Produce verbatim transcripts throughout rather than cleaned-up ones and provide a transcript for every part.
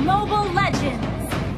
Mobile Legends.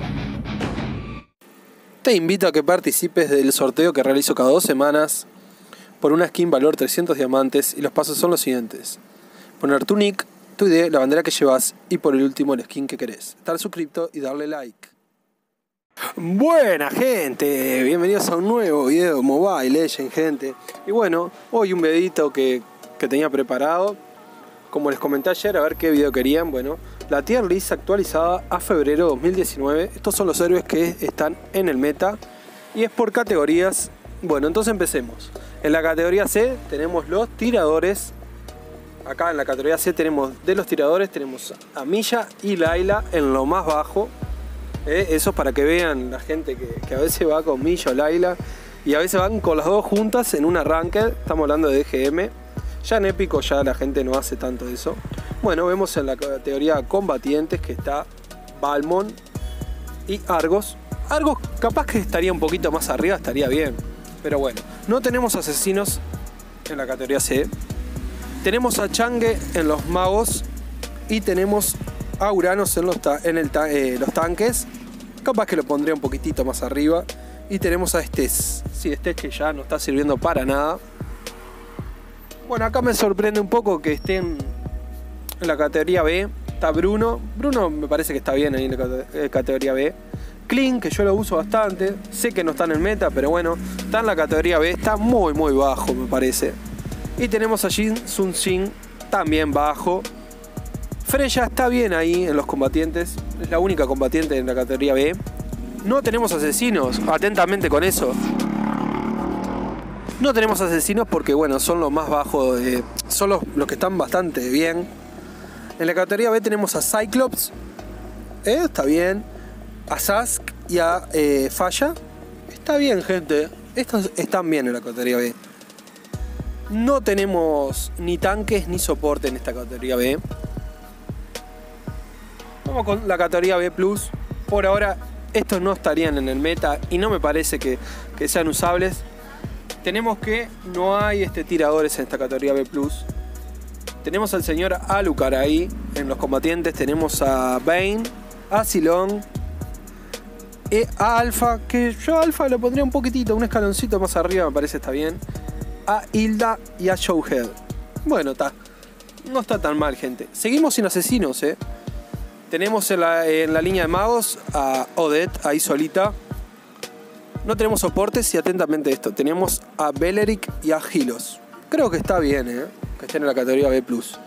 Te invito a que participes del sorteo que realizo cada dos semanas por una skin valor trescientos diamantes y los pasos son los siguientes: poner tu nick, tu I D, la bandera que llevas y por el último el skin que querés. Estar suscripto y darle like. Buena gente, bienvenidos a un nuevo video de Mobile Legends, gente. Y bueno, hoy un videito que, que tenía preparado. Como les comenté ayer, a ver qué video querían. Bueno, la tier list actualizada a febrero dos mil diecinueve. Estos son los héroes que están en el meta y es por categorías. Bueno, entonces empecemos. En la categoría C tenemos los tiradores. Acá en la categoría C tenemos de los tiradores, tenemos a Milla y Layla en lo más bajo. Eh, eso es para que vean la gente que, que a veces va con Milla o Layla y a veces van con las dos juntas en una ranked. Estamos hablando de D G M. Ya en épico ya la gente no hace tanto eso. Bueno, vemos en la categoría combatientes que está Balmond y Argos. Argos capaz que estaría un poquito más arriba, estaría bien. Pero bueno, no tenemos asesinos en la categoría C. Tenemos a Chang'e en los magos y tenemos a Uranos en, los, ta en el ta eh, los tanques. Capaz que lo pondría un poquitito más arriba. Y tenemos a Estés. Sí, Estés que ya no está sirviendo para nada. Bueno, acá me sorprende un poco que estén en la categoría B. Está Bruno. Bruno me parece que está bien ahí en la categoría B. Clean, que yo lo uso bastante. Sé que no está en el meta, pero bueno, está en la categoría B. Está muy, muy bajo, me parece. Y tenemos a Jin Sun Jin, también bajo. Freya está bien ahí en los combatientes. Es la única combatiente en la categoría B. No tenemos asesinos. Atentamente con eso. No tenemos asesinos porque, bueno, son los más bajos, de, son los, los que están bastante bien. En la categoría B tenemos a Cyclops, eh, está bien. A Sask y a eh, Falla. Está bien, gente. Estos están bien en la categoría B. No tenemos ni tanques ni soporte en esta categoría B. Vamos con la categoría B plus. Por ahora, estos no estarían en el meta y no me parece que, que sean usables. Tenemos que no hay este, tiradores en esta categoría B plus. Tenemos al señor Alucard ahí en los combatientes. Tenemos a Vayne, a Silong, y a Alpha, que yo a Alpha lo pondría un poquitito, un escaloncito más arriba, me parece está bien. A Hilda y a Showhead. Bueno, está. No está tan mal, gente. Seguimos sin asesinos, eh. Tenemos en la, en la línea de magos a Odette ahí solita. No tenemos soportes y atentamente esto. Tenemos a Beleric y a Hylos. Creo que está bien, ¿eh? Que estén en la categoría B plus.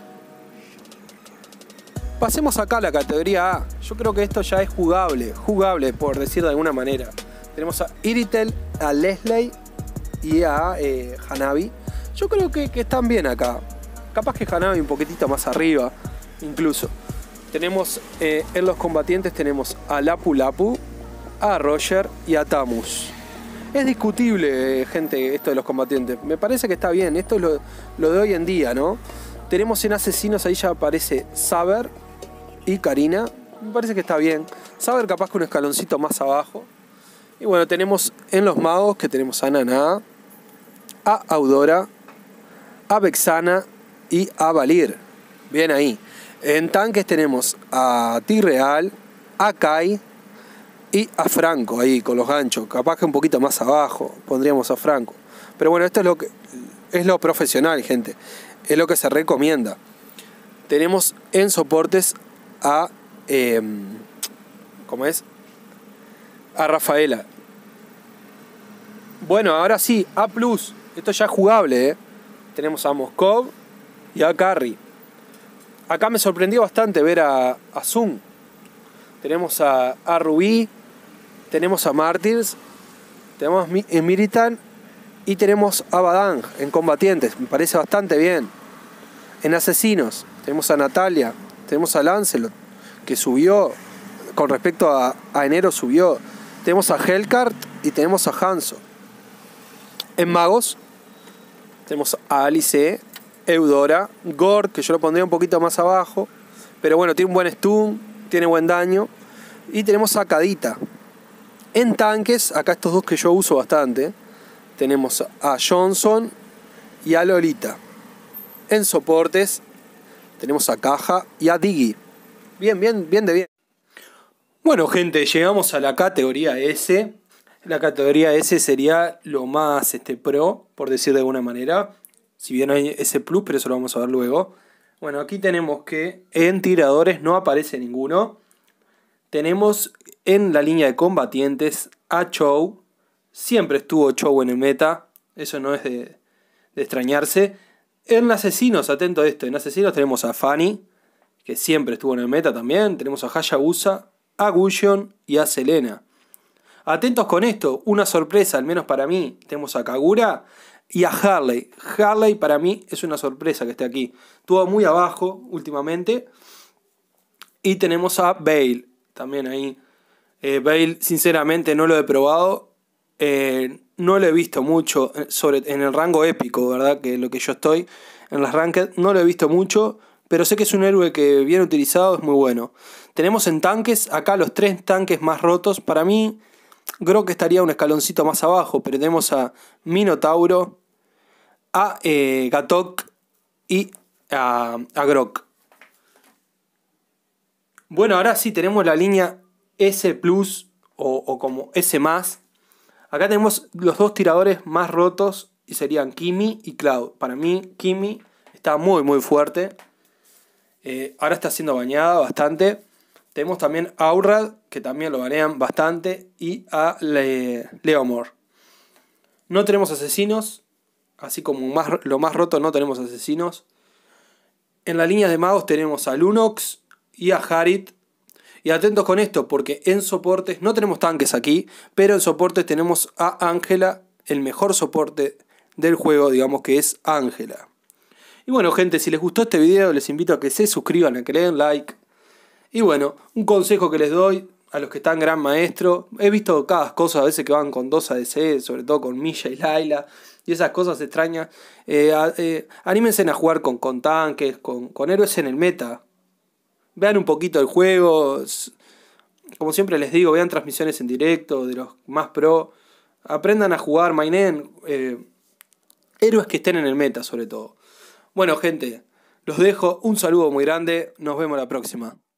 Pasemos acá a la categoría A. Yo creo que esto ya es jugable. Jugable, por decir de alguna manera. Tenemos a Iritel, a Leslie y a eh, Hanabi. Yo creo que, que están bien acá. Capaz que Hanabi un poquitito más arriba. Incluso. Tenemos eh, en los combatientes tenemos a Lapu Lapu, a Roger y a Tamus. Es discutible, gente, esto de los combatientes. Me parece que está bien. Esto es lo, lo de hoy en día, ¿no? Tenemos en asesinos, ahí ya aparece Saber y Karina. Me parece que está bien. Saber capaz que un escaloncito más abajo. Y bueno, tenemos en los magos que tenemos a Nana, a Audora, a Vexana y a Valir. Bien ahí. En tanques tenemos a T-Real, a Kai y a Franco ahí con los ganchos. Capaz que un poquito más abajo pondríamos a Franco. Pero bueno, esto es lo que es lo profesional, gente. Es lo que se recomienda. Tenemos en soportes a eh, ¿cómo es? A Rafaela. Bueno, ahora sí, A plus. Esto ya es jugable, ¿eh? Tenemos a Moskov y a Carry. Acá me sorprendió bastante ver a, a Zoom. Tenemos a, a Rubí. Tenemos a Martyrs. Tenemos a Miritan. Y tenemos a Badang en combatientes. Me parece bastante bien. En asesinos tenemos a Natalia. Tenemos a Lancelot, que subió. Con respecto a, a enero subió. Tenemos a Hellcart y tenemos a Hanzo. En magos tenemos a Alice, Eudora, Gord, que yo lo pondría un poquito más abajo, pero bueno, tiene un buen stun, tiene buen daño. Y tenemos a Kadita. En tanques, acá estos dos que yo uso bastante, tenemos a Johnson y a Lolita. En soportes tenemos a Caja y a Diggy. Bien, bien, bien de bien. Bueno, gente, llegamos a la categoría S. La categoría S sería lo más este, pro, por decir de alguna manera. Si bien hay S Plus, pero eso lo vamos a ver luego. Bueno, aquí tenemos que en tiradores no aparece ninguno. Tenemos en la línea de combatientes a Chou. Siempre estuvo Chou en el meta. Eso no es de, de extrañarse. En asesinos, atento a esto. En asesinos tenemos a Fanny, que siempre estuvo en el meta también. Tenemos a Hayabusa, a Gusion y a Selena. Atentos con esto. Una sorpresa, al menos para mí. Tenemos a Kagura y a Harley. Harley para mí es una sorpresa que esté aquí. Estuvo muy abajo últimamente. Y tenemos a Bale. También ahí. Eh, Bale, sinceramente, no lo he probado. Eh, no lo he visto mucho sobre, en el rango épico, ¿verdad? Que es lo que yo estoy. En las ranked no lo he visto mucho. Pero sé que es un héroe que bien utilizado es muy bueno. Tenemos en tanques, acá los tres tanques más rotos. Para mí, Grok estaría un escaloncito más abajo. Pero tenemos a Minotauro, a eh, Gatok y a, a Grok. Bueno, ahora sí tenemos la línea S Plus o, o como S más. Acá tenemos los dos tiradores más rotos y serían Kimi y Cloud. Para mí, Kimi está muy muy fuerte. Eh, ahora está siendo bañada bastante. Tenemos también a Aurad, que también lo banean bastante. Y a Le Leomord. No tenemos asesinos. Así como más, lo más roto no tenemos asesinos. En la línea de magos tenemos a Lunox y a Harit. Y atentos con esto, porque en soportes no tenemos tanques aquí, pero en soportes tenemos a Ángela, el mejor soporte del juego, digamos que es Ángela. Y bueno, gente, si les gustó este video, les invito a que se suscriban, a que le den like. Y bueno, un consejo que les doy a los que están gran maestro. He visto cada cosa a veces que van con dos A D C, sobre todo con Milla y Layla, y esas cosas extrañas. Eh, eh, anímense a jugar con, con tanques, con, con héroes en el meta. Vean un poquito el juego. Como siempre les digo, vean transmisiones en directo de los más pro. Aprendan a jugar, maineen eh, héroes que estén en el meta sobre todo. Bueno, gente, los dejo. Un saludo muy grande. Nos vemos la próxima.